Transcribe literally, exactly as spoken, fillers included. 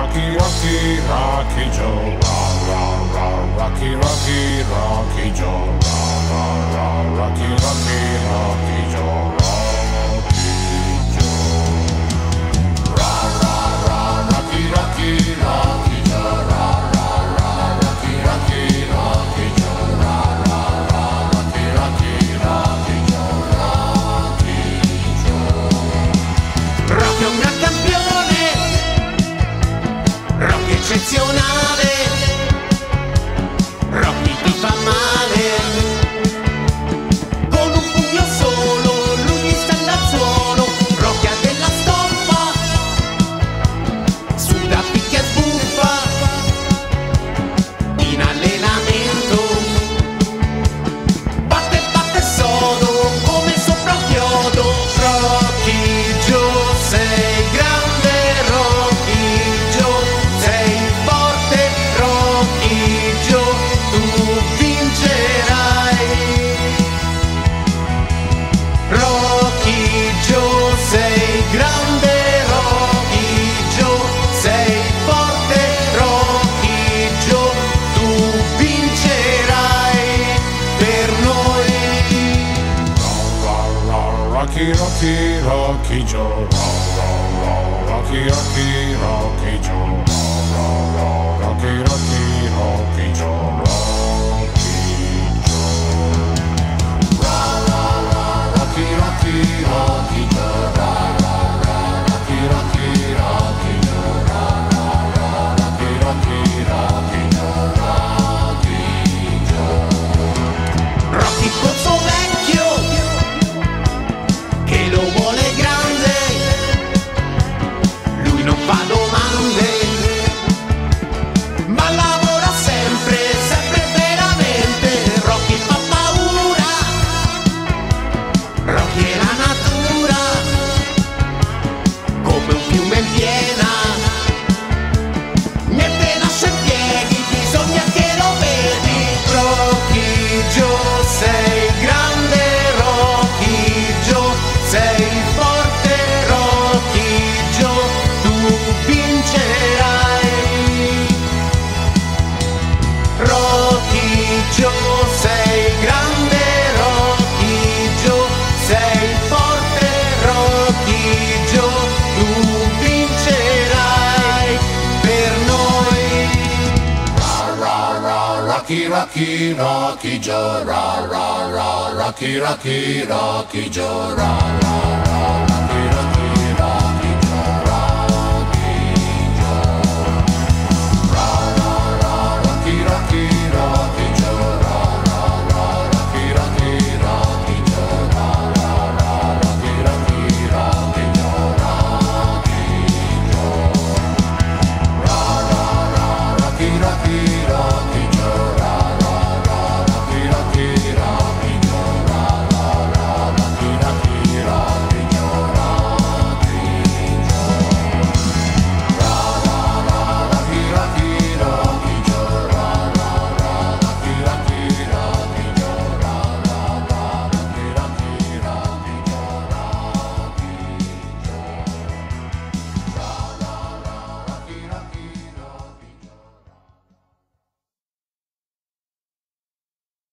Rocky, Rocky, Rocky Joe, ra, ra, ra, Rocky, Rocky, Rocky Joe, ra, ra, ra, Rocky, Rocky, Rocky Joe, Rocky Joe, ra, ra, ra, Rocky, Rocky, Rocky Joe, ra, ra, ra, Rocky, Rocky, Rocky Joe, ra, ra, ra, Rocky, Rocky, Rocky Joe, Rocky Joe. Rocky è un gran campione, Rocky eccezionale, Rocky ti fa male, con un pugno solo lui gli standa al suolo. Rocky ha della stoffa, suda, picchia e sbuffa, in allenamento batte e batte sodo come sopra un chiodo. Rocky Joe sei grande, Rocky Joe sei forte, Rocky Joe tu vincerai. Rocky Joe sei grande, Rocky Joe sei forte, Rocky Joe tu vincerai per noi. Rocky, Rocky, Rocky Joe, Rocky, Rocky, Rocky Joe, Rocky, Rocky, Rocky Joe, Rocky Joe, Rocky, Rocky, Rocky Joe, Rocky, Rocky, Rocky Joe, Rocky, Rocky, Rocky Joe, Rocky Joe. Rocky col suo vecchio che lo vuole grande, lui non fa domande, ma lavora sempre, sempre veramente. Rocky fa paura, Rocky è la natura, come un fiume in piena, niente lascia in piedi, bisogna che lo vedi. Rocky Joe sei grande, Rocky Joe sei forte, Rocky Joe tu vincerai. Rocky Joe sei grande, Rocky Joe sei forte, Rocky Joe tu vincerai per noi. Ra, ra, ra, Rocky, Rocky, Rocky Joe, ra, ra, ra, Rocky, Rocky, Rocky Joe, ra, ra, ra, Rocky, Rocky.